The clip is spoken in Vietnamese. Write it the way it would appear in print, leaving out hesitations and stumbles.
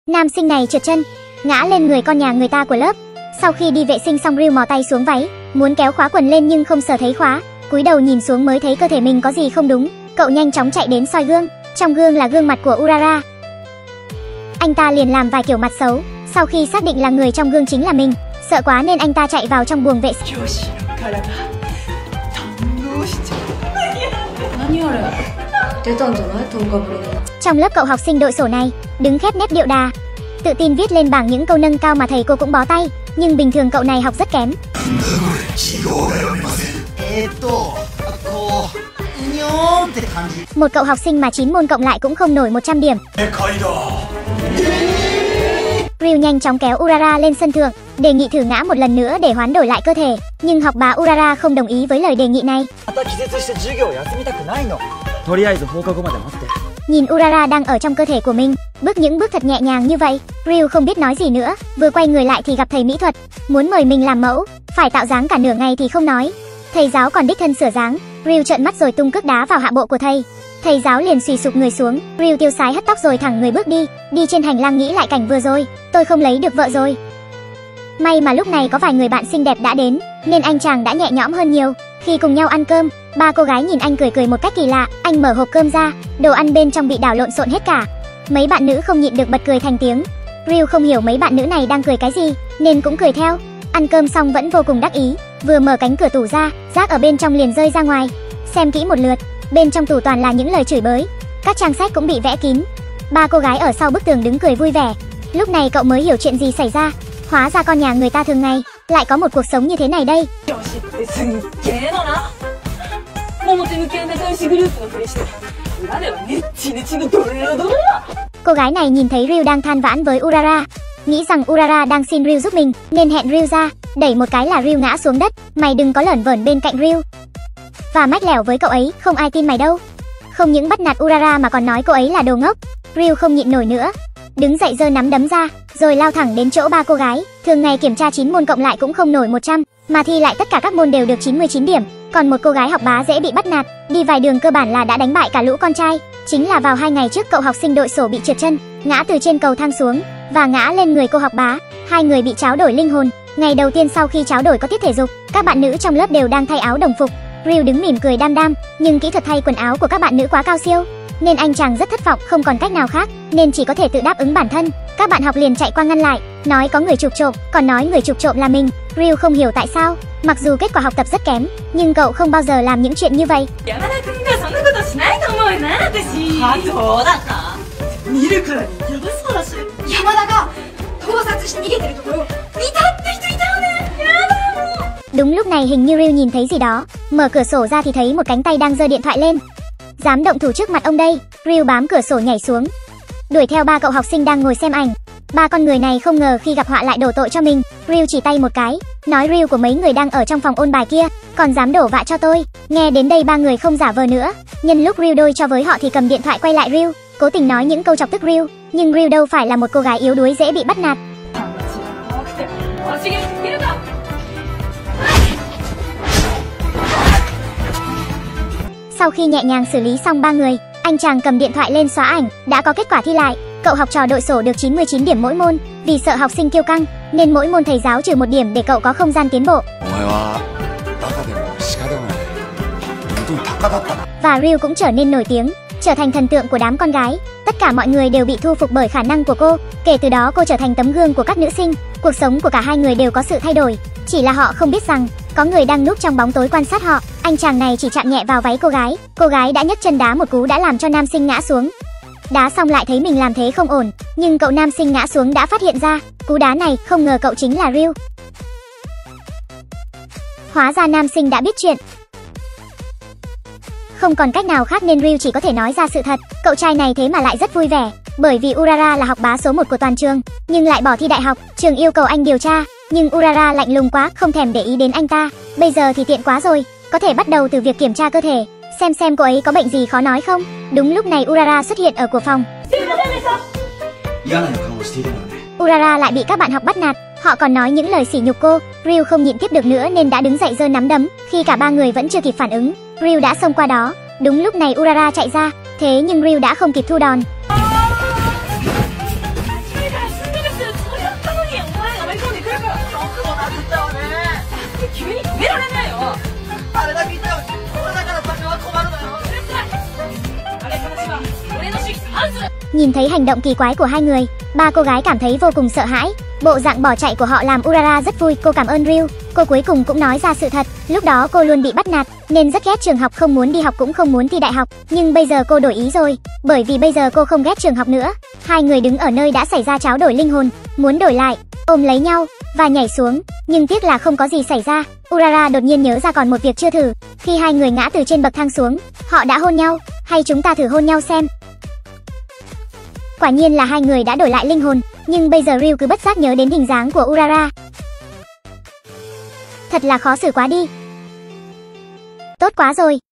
Nam sinh này trượt chân, ngã lên người con nhà người ta của lớp. Sau khi đi vệ sinh xong, Ryu mò tay xuống váy, muốn kéo khóa quần lên nhưng không sờ thấy khóa. Cúi đầu nhìn xuống mới thấy cơ thể mình có gì không đúng. Cậu nhanh chóng chạy đến soi gương. Trong gương là gương mặt của Urara. Anh ta liền làm vài kiểu mặt xấu. Sau khi xác định là người trong gương chính là mình, sợ quá nên anh ta chạy vào trong buồng vệ sinh. Trong lớp cậu học sinh đội sổ này đứng khép nép điệu đà, tự tin viết lên bảng những câu nâng cao mà thầy cô cũng bó tay. Nhưng bình thường cậu này học rất kém. Một cậu học sinh mà 9 môn cộng lại cũng không nổi 100 điểm. Ryu nhanh chóng kéo Urara lên sân thượng, đề nghị thử ngã một lần nữa để hoán đổi lại cơ thể. Nhưng học bá Urara không đồng ý với lời đề nghị này. Nhìn Urara đang ở trong cơ thể của mình, bước những bước thật nhẹ nhàng như vậy, Ryu không biết nói gì nữa. Vừa quay người lại thì gặp thầy mỹ thuật, muốn mời mình làm mẫu, phải tạo dáng cả nửa ngày thì không nói. Thầy giáo còn đích thân sửa dáng. Ryu trợn mắt rồi tung cước đá vào hạ bộ của thầy. Thầy giáo liền xùy sụp người xuống. Ryu tiêu sái hất tóc rồi thẳng người bước đi. Đi trên hành lang nghĩ lại cảnh vừa rồi, tôi không lấy được vợ rồi. May mà lúc này có vài người bạn xinh đẹp đã đến, nên anh chàng đã nhẹ nhõm hơn nhiều. Khi cùng nhau ăn cơm, ba cô gái nhìn anh cười một cách kỳ lạ. Anh mở hộp cơm ra, đồ ăn bên trong bị đảo lộn xộn hết cả. Mấy bạn nữ không nhịn được bật cười thành tiếng. Ryu không hiểu mấy bạn nữ này đang cười cái gì, nên cũng cười theo. Ăn cơm xong vẫn vô cùng đắc ý, vừa mở cánh cửa tủ ra, rác ở bên trong liền rơi ra ngoài. Xem kỹ một lượt, bên trong tủ toàn là những lời chửi bới, các trang sách cũng bị vẽ kín. Ba cô gái ở sau bức tường đứng cười vui vẻ. Lúc này cậu mới hiểu chuyện gì xảy ra. Hóa ra con nhà người ta thường ngày lại có một cuộc sống như thế này đây. Cô gái này nhìn thấy Ryu đang than vãn với Urara, nghĩ rằng Urara đang xin Ryu giúp mình nên hẹn Ryu ra, đẩy một cái là Ryu ngã xuống đất. Mày đừng có lởn vởn bên cạnh Ryu. Và mách lẻo với cậu ấy, không ai tin mày đâu. Không những bắt nạt Urara mà còn nói cô ấy là đồ ngốc. Ryu không nhịn nổi nữa, đứng dậy giơ nắm đấm ra, rồi lao thẳng đến chỗ ba cô gái. Thường ngày kiểm tra 9 môn cộng lại cũng không nổi 100, mà thi lại tất cả các môn đều được 99 điểm. Còn một cô gái học bá dễ bị bắt nạt, đi vài đường cơ bản là đã đánh bại cả lũ con trai. Chính là vào 2 ngày trước cậu học sinh đội sổ bị trượt chân, ngã từ trên cầu thang xuống và ngã lên người cô học bá. Hai người bị tráo đổi linh hồn. Ngày đầu tiên sau khi tráo đổi có tiết thể dục, các bạn nữ trong lớp đều đang thay áo đồng phục. Ryu đứng mỉm cười đam đam, nhưng kỹ thuật thay quần áo của các bạn nữ quá cao siêu, nên anh chàng rất thất vọng, không còn cách nào khác nên chỉ có thể tự đáp ứng bản thân. Các bạn học liền chạy qua ngăn lại, nói có người chụp trộm, còn nói người chụp trộm là mình. Ryu không hiểu tại sao, mặc dù kết quả học tập rất kém, nhưng cậu không bao giờ làm những chuyện như vậy. Đúng lúc này hình như Ryu nhìn thấy gì đó, mở cửa sổ ra thì thấy một cánh tay đang giơ điện thoại lên. Dám động thủ trước mặt ông đây. Ryu bám cửa sổ nhảy xuống, đuổi theo ba cậu học sinh đang ngồi xem ảnh. Ba con người này không ngờ khi gặp họa lại đổ tội cho mình. Ryu chỉ tay một cái, nói Ryu của mấy người đang ở trong phòng ôn bài kia, còn dám đổ vạ cho tôi. Nghe đến đây ba người không giả vờ nữa. Nhân lúc Ryu đôi cho với họ thì cầm điện thoại quay lại Ryu, cố tình nói những câu chọc tức Ryu. Nhưng Ryu đâu phải là một cô gái yếu đuối dễ bị bắt nạt. Sau khi nhẹ nhàng xử lý xong ba người, anh chàng cầm điện thoại lên xóa ảnh. Đã có kết quả thi lại, cậu học trò đội sổ được 99 điểm mỗi môn. Vì sợ học sinh kiêu căng nên mỗi môn thầy giáo trừ 1 điểm để cậu có không gian tiến bộ. Và Ryu cũng trở nên nổi tiếng, trở thành thần tượng của đám con gái. Tất cả mọi người đều bị thu phục bởi khả năng của cô. Kể từ đó cô trở thành tấm gương của các nữ sinh. Cuộc sống của cả hai người đều có sự thay đổi, chỉ là họ không biết rằng có người đang núp trong bóng tối quan sát họ. Anh chàng này chỉ chạm nhẹ vào váy cô gái đã nhấc chân đá một cú đã làm cho nam sinh ngã xuống. Đá xong lại thấy mình làm thế không ổn, nhưng cậu nam sinh ngã xuống đã phát hiện ra cú đá này, không ngờ cậu chính là Ryu. Hóa ra nam sinh đã biết chuyện. Không còn cách nào khác nên Ryu chỉ có thể nói ra sự thật. Cậu trai này thế mà lại rất vui vẻ, bởi vì Urara là học bá số 1 của toàn trường, nhưng lại bỏ thi đại học. Trường yêu cầu anh điều tra, nhưng Urara lạnh lùng quá, không thèm để ý đến anh ta. Bây giờ thì tiện quá rồi, có thể bắt đầu từ việc kiểm tra cơ thể, xem cô ấy có bệnh gì khó nói không. Đúng lúc này Urara xuất hiện ở cửa phòng. Urara lại bị các bạn học bắt nạt, họ còn nói những lời sỉ nhục cô. Ryu không nhịn tiếp được nữa nên đã đứng dậy giơ nắm đấm. Khi cả ba người vẫn chưa kịp phản ứng, Ryu đã xông qua đó. Đúng lúc này Urara chạy ra, thế nhưng Ryu đã không kịp thu đòn. Nhìn thấy hành động kỳ quái của hai người, ba cô gái cảm thấy vô cùng sợ hãi. Bộ dạng bỏ chạy của họ làm Urara rất vui. Cô cảm ơn Ryu. Cô cuối cùng cũng nói ra sự thật. Lúc đó cô luôn bị bắt nạt nên rất ghét trường học, không muốn đi học cũng không muốn thi đại học. Nhưng bây giờ cô đổi ý rồi, bởi vì bây giờ cô không ghét trường học nữa. Hai người đứng ở nơi đã xảy ra tráo đổi linh hồn, muốn đổi lại, ôm lấy nhau và nhảy xuống, nhưng tiếc là không có gì xảy ra. Urara đột nhiên nhớ ra còn một việc chưa thử. Khi hai người ngã từ trên bậc thang xuống, họ đã hôn nhau. Hay chúng ta thử hôn nhau xem. Quả nhiên là hai người đã đổi lại linh hồn, nhưng bây giờ Ryu cứ bất giác nhớ đến hình dáng của Urara. Thật là khó xử quá đi. Tốt quá rồi,